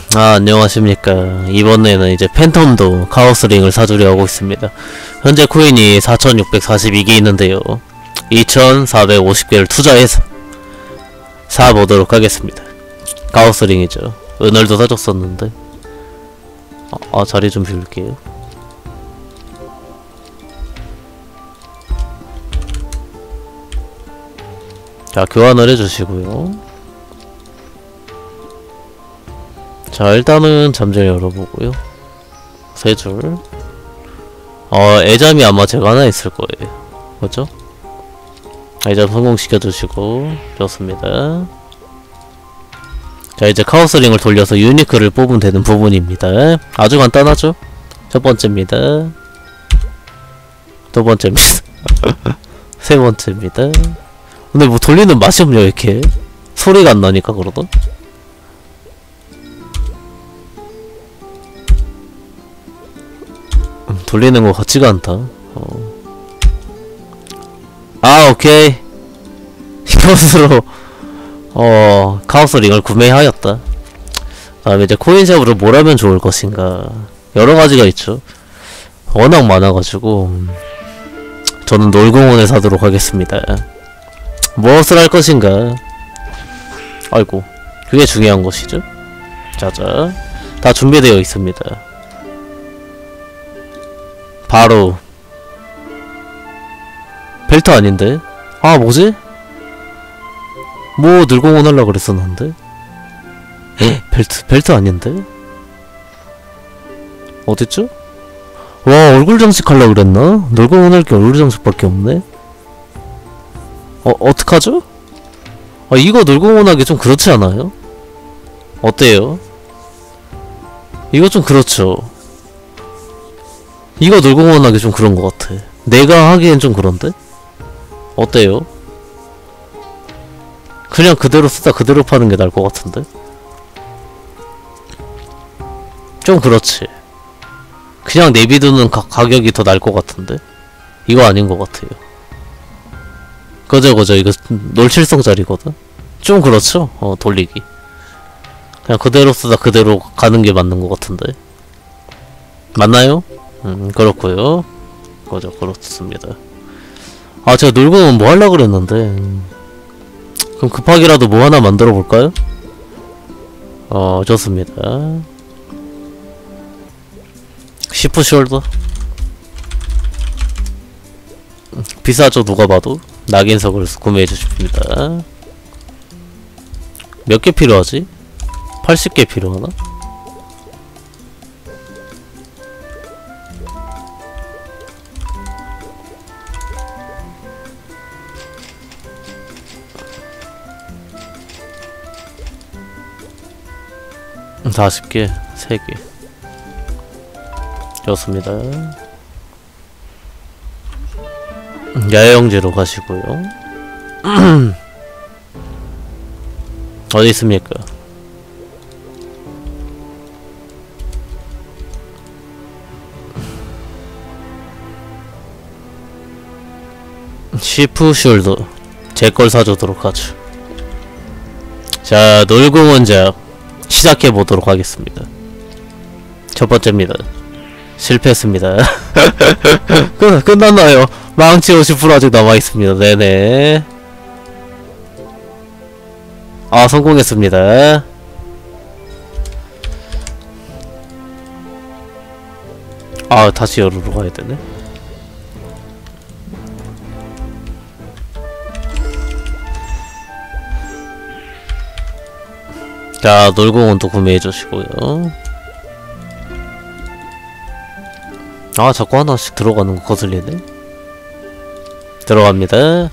안녕하십니까. 이번에는 이제 팬텀도 카오스링을 사주려 하고 있습니다. 현재 코인이 4642개 있는데요. 2450개를 투자해서 사보도록 하겠습니다. 카오스링이죠. 은월도 사줬었는데. 자리 좀 비울게요. 자, 교환을 해주시고요. 자, 일단은 잠재 열어보고요. 세 줄. 애잠이 아마 제가 하나 있을 거예요. 그죠? 애잠 성공시켜주시고, 좋습니다. 자, 이제 카오스링을 돌려서 유니크를 뽑으면 되는 부분입니다. 아주 간단하죠? 첫 번째입니다. 두 번째입니다. 세 번째입니다. 근데 뭐 돌리는 맛이 없냐, 이렇게? 소리가 안 나니까 그러던? 돌리는 거 같지가 않다. 오케이. 이것으로 카오스링을 구매하였다. 다음에 이제 코인샵으로 뭘 하면 좋을 것인가. 여러가지가 있죠. 워낙 많아가지고 저는 놀공원을 사도록 하겠습니다. 무엇을 할 것인가. 아이고, 그게 중요한 것이죠. 자자, 다 준비되어 있습니다. 바로 벨트 아닌데? 뭐지? 뭐 늘공원 하려고 그랬었는데? 벨트 아닌데? 어딨죠? 와, 얼굴 장식 하려고 그랬나? 늘공원 할 게 얼굴 장식밖에 없네? 어떡하죠? 이거 늘공원 하기 좀 그렇지 않아요? 어때요? 이거 좀 그렇죠? 이거 늘공원 하기 좀 그런 것 같아. 내가 하기엔 좀 그런데? 어때요? 그냥 그대로 쓰다 그대로 파는 게 나을 것 같은데? 좀 그렇지. 그냥 내비두는 가격이 더 나을 것 같은데? 이거 아닌 것 같아요. 그죠. 이거 놀칠성짜리거든? 좀 그렇죠? 돌리기. 그냥 그대로 쓰다 그대로 가는 게 맞는 것 같은데? 맞나요? 그렇고요. 그죠, 그렇습니다. 제가 놀고는 뭐 하려고 그랬는데. 그럼 급하게라도 뭐 하나 만들어 볼까요? 좋습니다. 시프 숄더. 비싸죠, 누가 봐도. 낙인석을 구매해 주십니다. 몇 개 필요하지? 80개 필요하나? 음, 40개, 3개. 좋습니다. 야영지로 가시고요. 어디 있습니까? 시프 숄더. 제 걸 사주도록 하죠. 자, 놀공원작 시작해보도록 하겠습니다. 첫 번째입니다. 실패했습니다. 끝났나요? 망치 50% 아직 남아있습니다. 네네. 성공했습니다. 다시 열으러 가야 되네. 자, 놀공원도 구매해 주시고요. 자꾸 하나씩 들어가는 거 거슬리네. 들어갑니다.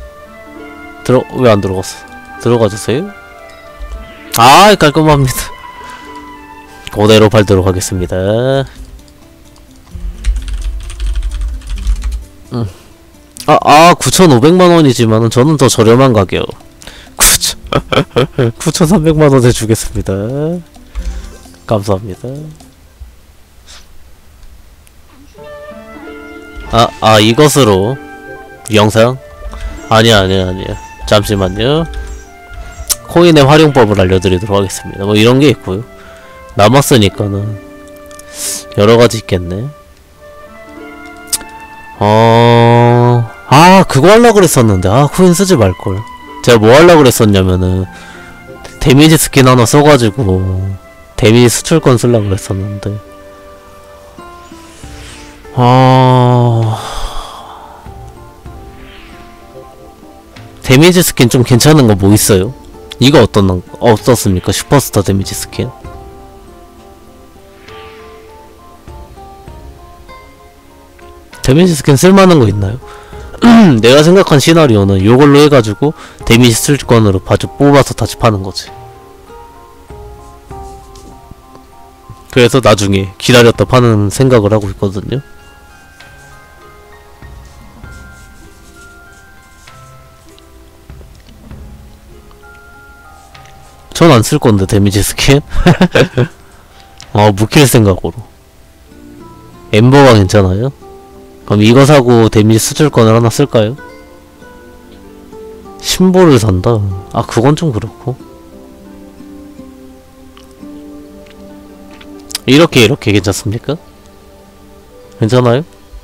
왜 안 들어갔어? 들어가 주세요. 깔끔합니다. 그대로 팔도록 하겠습니다. 9,500만원이지만은 저는 더 저렴한 가격 9,300만원에 주겠습니다. 감사합니다. 이것으로 영상? 아니야. 잠시만요. 코인의 활용법을 알려드리도록 하겠습니다. 뭐 이런게 있고요. 남았으니까는 여러가지 있겠네. 아 그거 하려고 그랬었는데 아 코인 쓰지 말걸. 제가 뭐 하려고 그랬었냐면은 데미지 스킨 하나 써가지고 데미지 수출권 쓰려고 그랬었는데 데미지 스킨 좀 괜찮은 거 뭐 있어요? 이거 어떻습니까? 슈퍼스타 데미지 스킨? 데미지 스킨 쓸만한 거 있나요? 내가 생각한 시나리오는 요걸로 해가지고 데미지 수출권으로 뽑아서 다시 파는 거지. 그래서 나중에 기다렸다 파는 생각을 하고 있거든요. 전 안 쓸 건데 데미지 스킨? 묵힐 생각으로. 엠버가 괜찮아요? 그럼 이거 사고 데미지 수출권을 하나 쓸까요? 심보를 산다? 아 그건 좀 그렇고. 이렇게 괜찮습니까? 괜찮아요?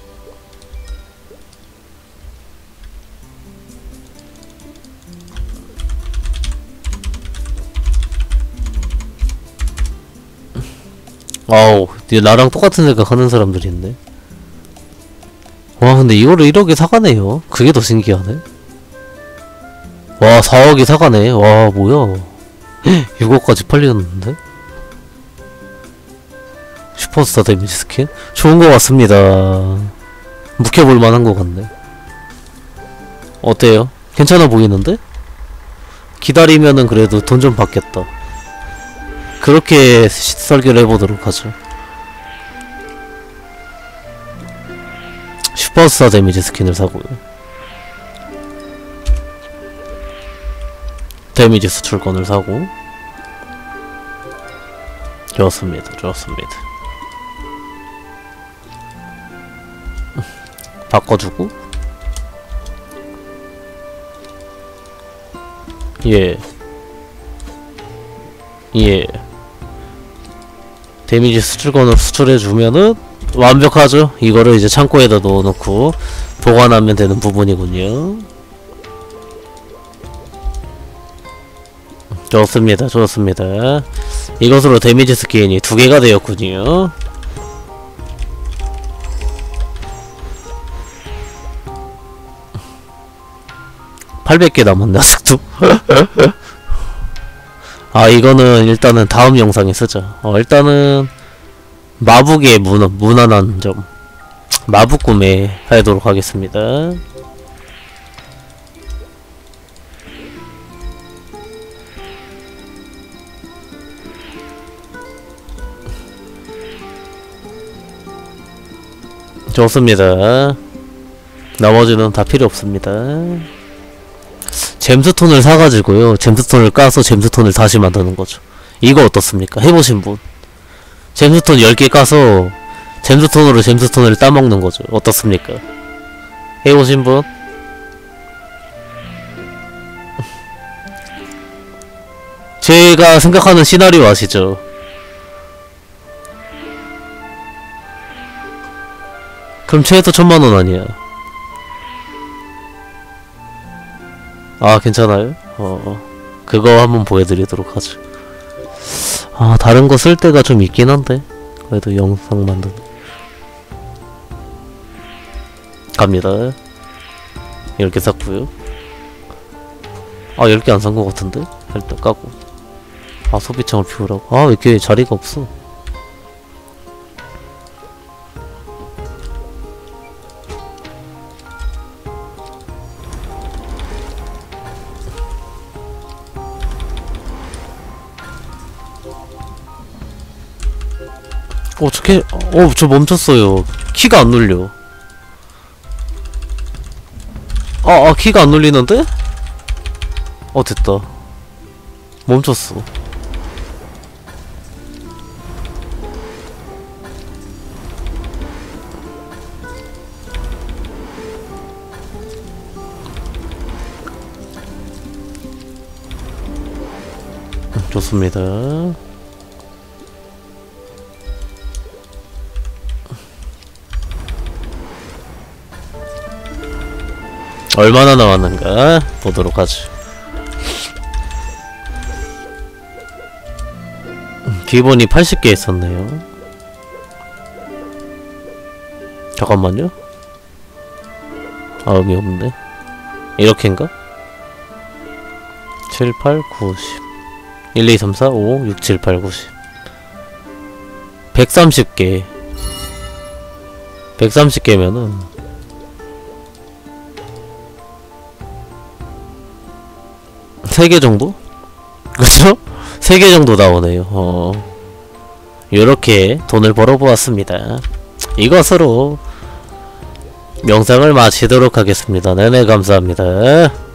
아우 나랑 똑같은 생각 하는 사람들이 있네. 와 근데 이거를 1억에 사가네요. 그게 더 신기하네. 와 4억이 사가네. 와 뭐야 6억까지 팔리는데? 슈퍼스타 데미지 스킨? 좋은 것 같습니다. 묵혀볼 만한 것 같네. 어때요? 괜찮아 보이는데? 기다리면은 그래도 돈 좀 받겠다. 그렇게 설계를 해보도록 하죠. 슈퍼스타 데미지 스킨을 사고요. 데미지 수출권을 사고. 좋습니다. 바꿔주고. 예. 데미지 수출권으로 수출해주면은 완벽하죠. 이거를 이제 창고에다 넣어놓고 보관하면 되는 부분이군요. 좋습니다. 이것으로 데미지 스킨이 2개가 되었군요. $800개 남았네 아직도. 아 이거는 일단은 다음 영상에 쓰자. 일단은 마북의 무난한 점 마북 구매 하도록 하겠습니다. 좋습니다. 나머지는 다 필요 없습니다. 잼스톤을 사가지고요. 잼스톤을 까서 잼스톤을 다시 만드는 거죠. 이거 어떻습니까? 해보신 분? 잼스톤 10개 까서 잼스톤으로 잼스톤을 따먹는 거죠. 어떻습니까? 해보신 분? 제가 생각하는 시나리오 아시죠? 그럼 최소 1000만원 아니야. 아 괜찮아요? 그거 한번 보여드리도록 하죠. 아 다른 거 쓸 때가 좀 있긴 한데 그래도 영상 만드는 갑니다. 10개 샀고요. 아 10개 안 산 거 같은데? 일단 까고. 아 소비창을 비우라고. 아 왜 이렇게 자리가 없어. 어떻게 저 멈췄어요. 키가 안 눌려. 키가 안 눌리는데? 됐다. 멈췄어. 좋습니다. 얼마나 나왔는가 보도록 하죠. 기본이 80개 있었네요. 잠깐만요. 아, 의미 없는데. 이렇게인가? 7, 8, 9, 10 1, 2, 3, 4, 5, 6, 7, 8, 9, 10 130개 130개면은 3개 정도? 그쵸? 3개 정도 나오네요. 요렇게 돈을 벌어보았습니다. 이것으로 영상을 마치도록 하겠습니다. 네네, 감사합니다.